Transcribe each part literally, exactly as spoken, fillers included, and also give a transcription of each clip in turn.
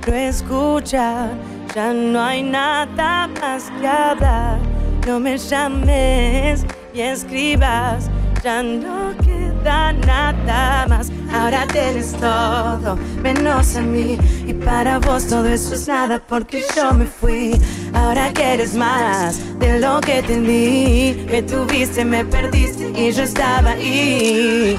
lo escuchar. Ya no hay nada más que hablar. No me llames y escribas. Ya no queda nada más. Ahora tienes todo, menos a mí. Y para vos todo eso es nada porque yo me fui. Ahora quieres más de lo que te di. Me tuviste, me perdiste y yo estaba ahí.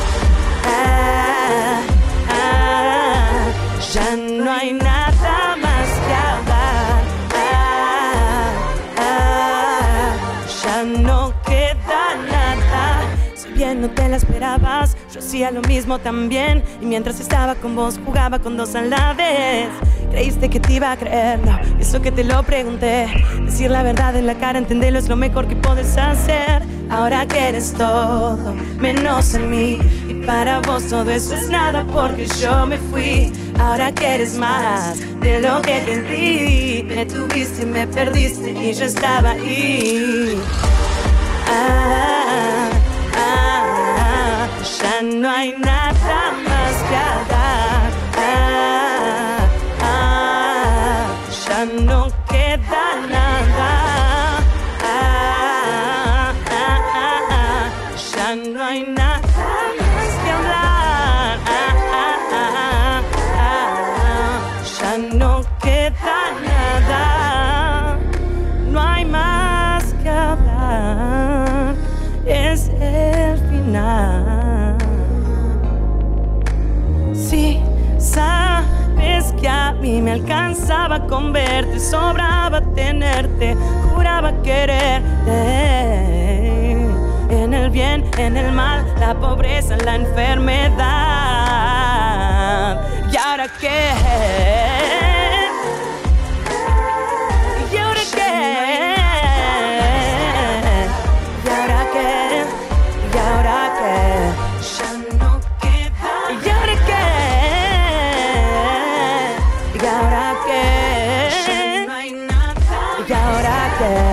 Ah, ah, ya no hay nada más que hablar. Ah, ah, ya no queda nada. Si bien no te la esperabas, yo hacía lo mismo también. Y mientras estaba con vos jugaba con dos a la vez. Creíste que te iba a creer, no, eso que te lo pregunté. Decir la verdad en la cara, entenderlo es lo mejor que puedes hacer. Ahora quieres todo, menos en mí. Y para vos todo eso es nada porque yo me fui. Ahora quieres más de lo que te di. Me tuviste y me perdiste y yo estaba ahí. Ah, ah, ah, ya no hay nada más que hablar. Ah, ah, ya no queda nada. Ah, ah, ah, ah, ya no hay nada más que hablar. Ah, ah, ah, ah, ya no queda nada. No hay más que hablar. Es el final. Sí, sabes que a mí me alcanzaba con verte, sobraba tenerte, juraba quererte. En el bien, en el mal, la pobreza, la enfermedad. ¿Y ahora qué? ¿Y ahora qué? ¿Y ahora qué? ¿Y ahora qué? Ya no queda. ¿Y ahora qué? ¿Y ahora qué? Ya no hay nada. ¿Y ahora qué?